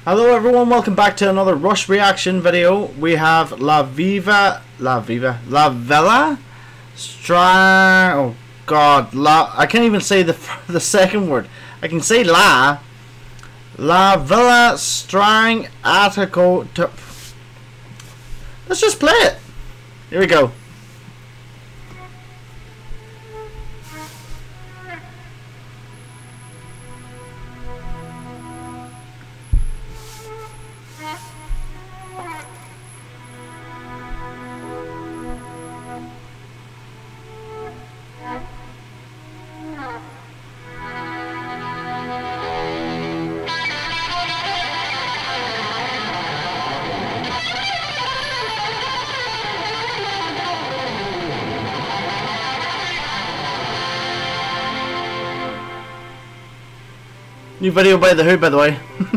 Hello everyone, welcome back to another Rush reaction video. We have La Villa oh god, I can't even say the second word. I can say La Villa Strangiato. Let's just play it. Here we go. New video by The Who, by the way.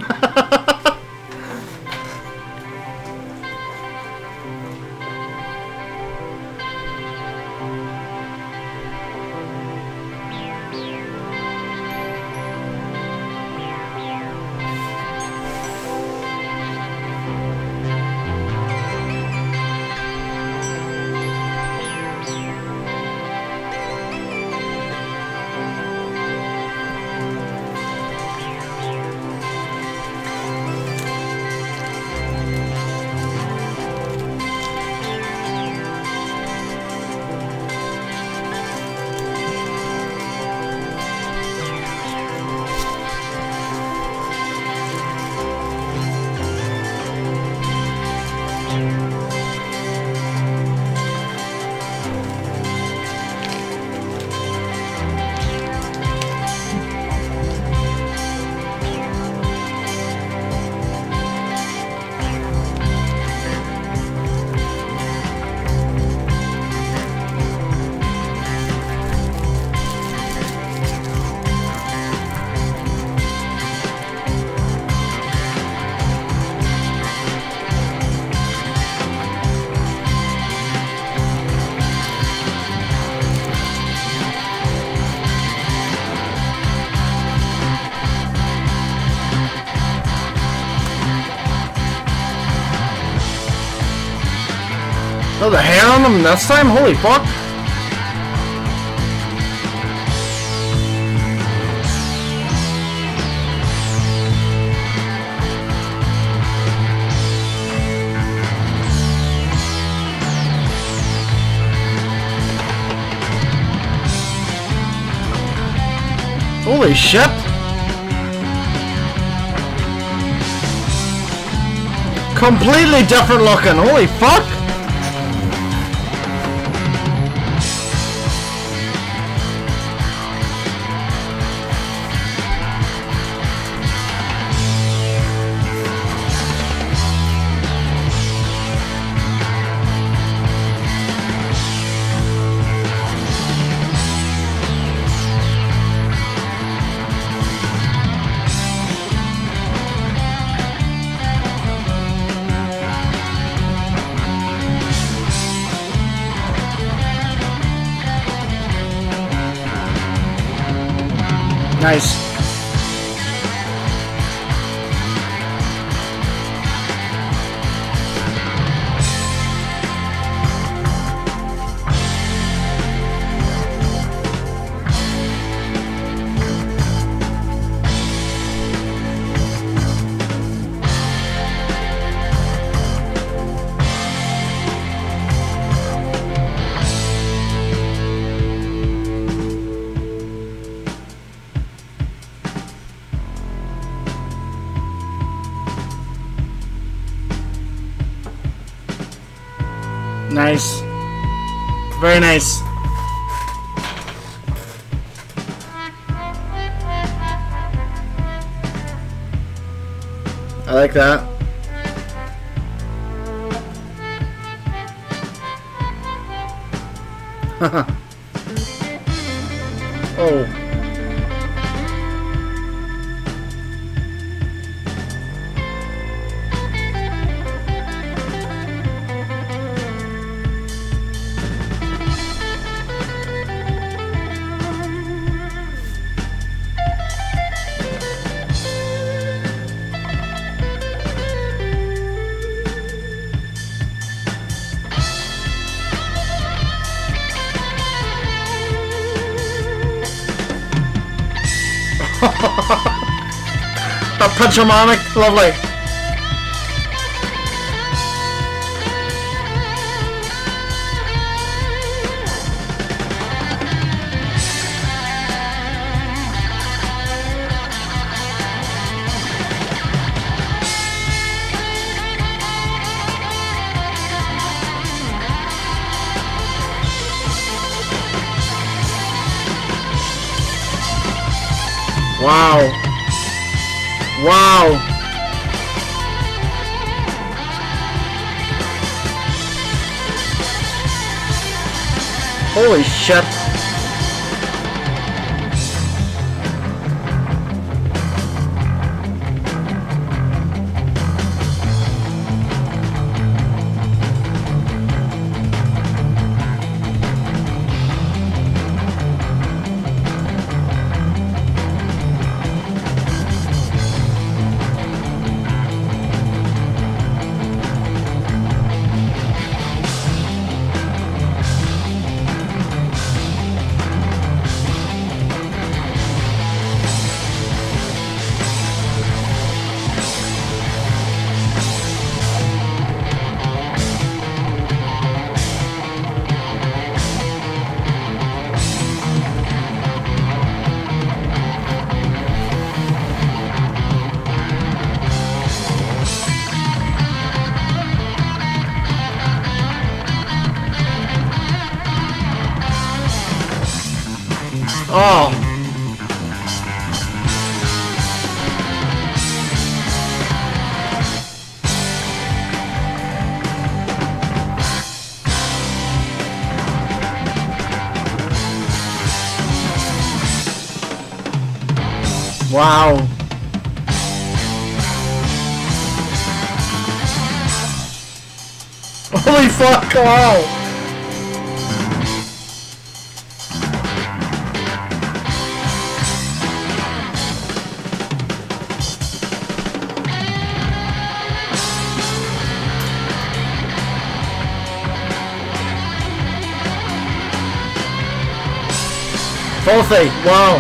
Oh, the hair on them this time? Holy fuck! Holy shit! Completely different looking, holy fuck! Nice. Nice. Very nice. I like that. Oh. That picture manic, lovely. Wow. Wow. Holy shit. Oh. Wow. Holy fuck, wow. Filthy, wow.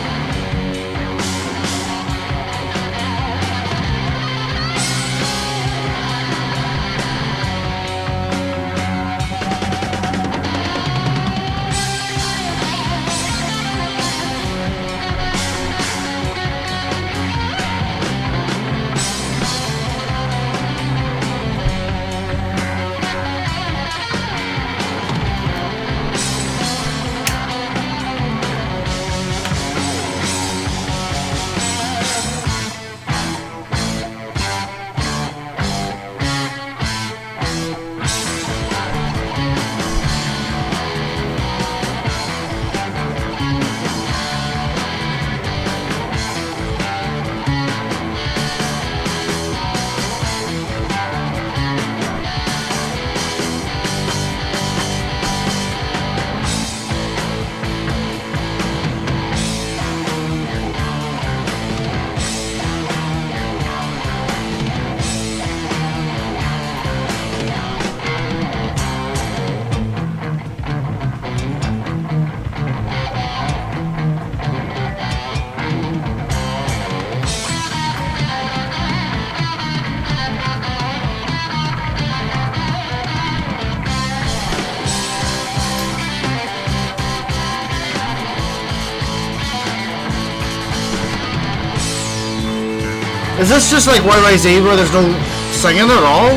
Is this just like YYZ where there's no singing at all?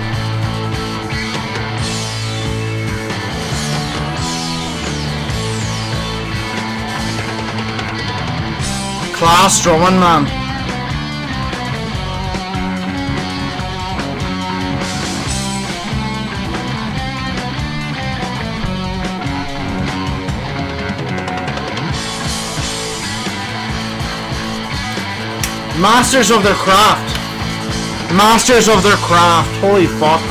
Class drumming, man. Masters of their craft. Masters of their craft. Holy fuck.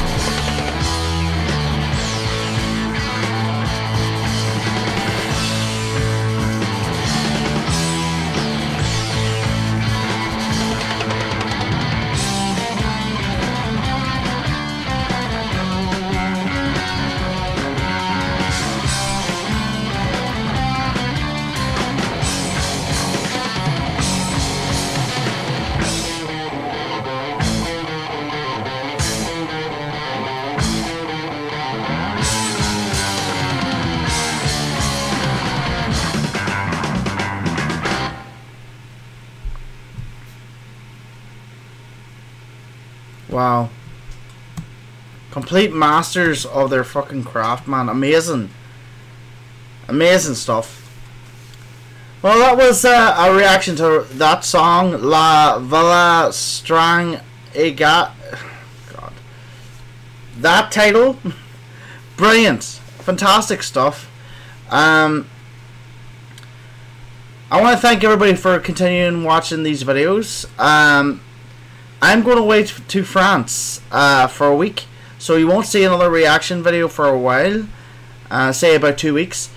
Wow. Complete masters of their fucking craft, man. Amazing. Amazing stuff. Well, that was a reaction to that song, La Villa Strangiato. God. That title. Brilliant. Fantastic stuff. I want to thank everybody for continuing watching these videos. I'm going away to France for a week, so you won't see another reaction video for a while, say about 2 weeks.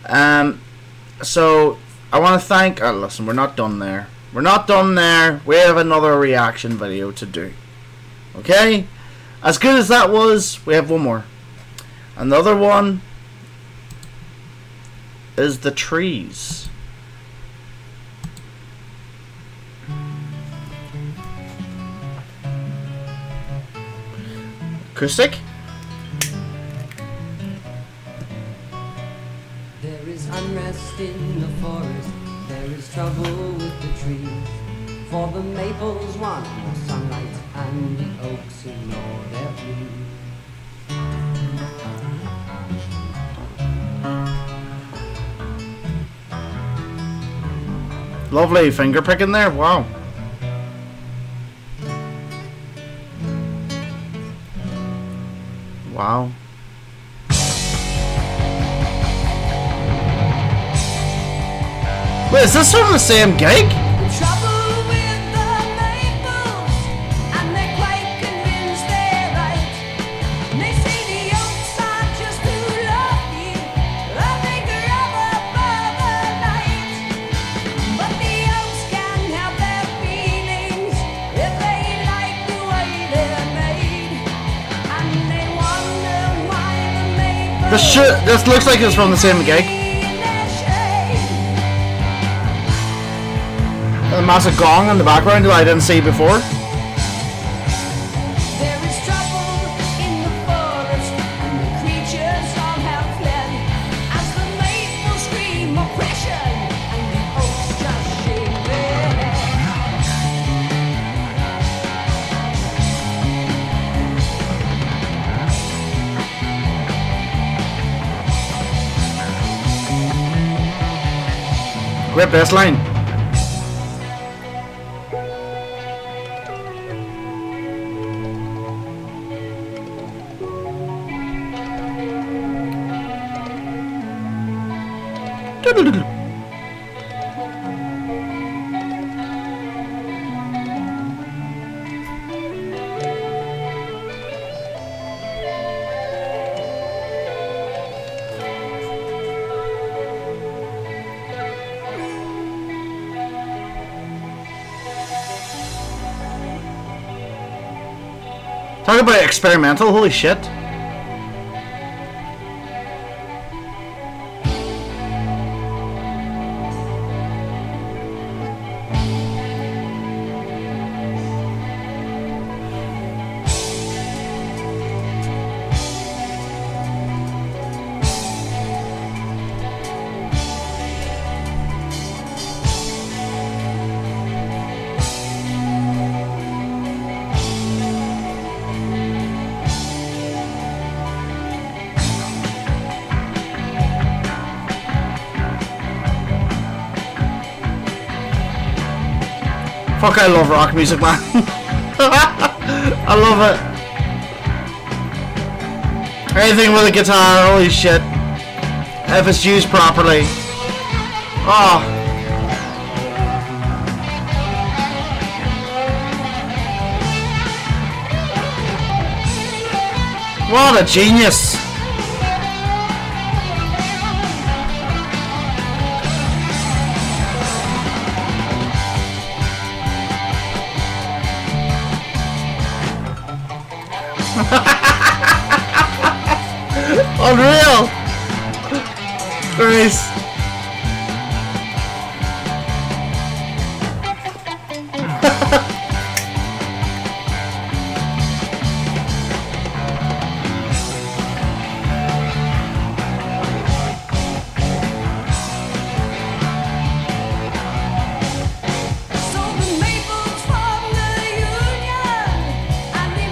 So I want to thank... listen, we're not done there. We're not done there. We have another reaction video to do. Okay? As good as that was, we have one more. Another one is the trees. Acoustic? There is unrest in the forest, there is trouble with the trees. For the maples want more sunlight, and the oaks ignore their blue. Lovely finger picking there, wow. Wow. Wait, is this from the same gig? Trouble with the maples, and they're quite convinced they're right. They say the oaks are just too lofty, they could rub above the night. But the oaks can help their feelings if they like the way they're made. And they wonder why the maples... This looks like it's from the same gig. A massive gong in the background that I didn't see before. There is trouble in the forest, and the creatures all have fled. As the maples scream oppression, and the oaks just shake their head. Great bass line. Talk about experimental, holy shit. Fuck, I love rock music, man. I love it. Anything with a guitar, holy shit. If it's used properly. Oh. What a genius. Unreal! Nice. So the maples form the union, and the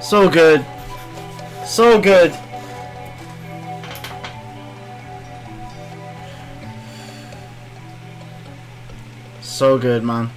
So good. So good. So good, man.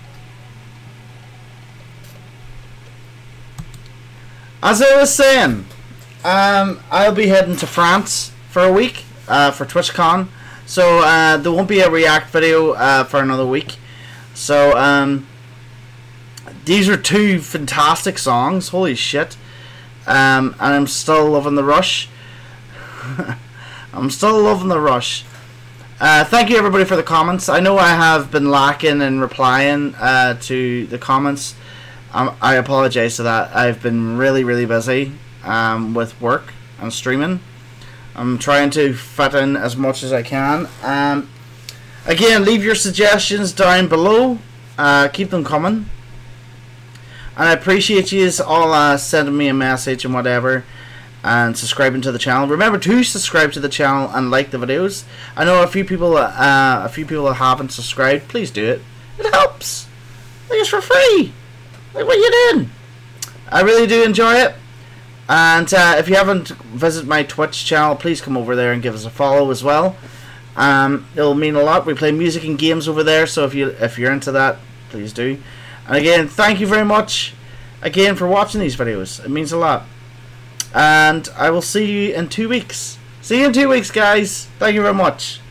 As I was saying, I'll be heading to France for a week for TwitchCon. So there won't be a react video for another week. So these are two fantastic songs. Holy shit. And I'm still loving the rush. I'm still loving the rush. Thank you everybody for the comments. I know I have been lacking in replying to the comments. I apologize for that. I've been really busy with work and streaming. I'm trying to fit in as much as I can. Again, leave your suggestions down below. Keep them coming. And I appreciate you all sending me a message and whatever, and subscribing to the channel. Remember to subscribe to the channel and like the videos. I know a few people that haven't subscribed. Please do it. It helps. Like, it's for free. Like, what are you doing? I really do enjoy it. And if you haven't visited my Twitch channel, please come over there and give us a follow as well. It'll mean a lot. We play music and games over there, so if you're into that, please do. And again, thank you very much again for watching these videos. It means a lot. And I will see you in 2 weeks. See you in 2 weeks, guys. Thank you very much.